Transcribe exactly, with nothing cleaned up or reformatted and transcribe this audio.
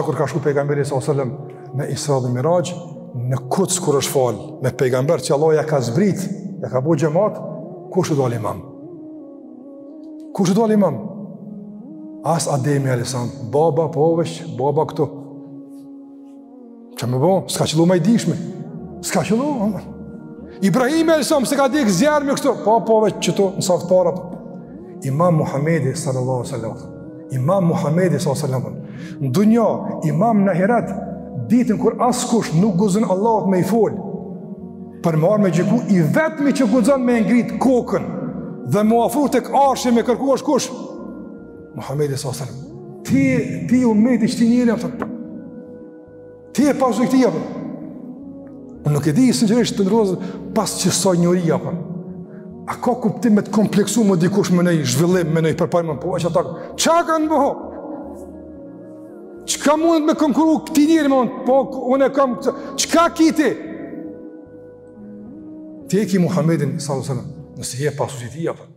kur ka shku pejgamberi sallallahu alaihi wasallam në Isra dhe Miraj, në Kuds kur është fal, me pejgamber që Allah ja ka zbrit, ja ka bu xhamat, kush u dal imam? Kush u dal imam? As Ademi alayhis salam, baba po vesh, baba këtu. Që më bo, s'ka qëllu ma i dishme. S'ka qëllu, Ibrahim alayhis salam se ka dik zjarmi kështu, po po veç qëtu, në saftë para. Imam Muhamedi sallallahu alaihi wasallam. Imam Muhamedi sallallahu alaihi wasallam. Në dunja, imam në ahiret, ditën kur askush nuk guzon Allahut me i fol, për marrë me gjiku, i vetmi që guzon me ngrit kokën dhe mu afru tek arshi me kërku është kush? Muhamedi sallallahu alaihi wasallam. Ti, ti ummeti që ti njëri, ti e pasu i këti, unë nuk e di sinqerisht të ndërrozë pas që sa njëria, a ka kuptim me të kompleksu më dikush me nëj zhvillim, me nëj përpajmë, po që ata, qa ka në bëho? Qka mundet me konkuru këti njëri, po unë e kam, qka kiti? Ti e ki Muhammedin sallallahu alaihi wasallam, nëse je pasu i ti,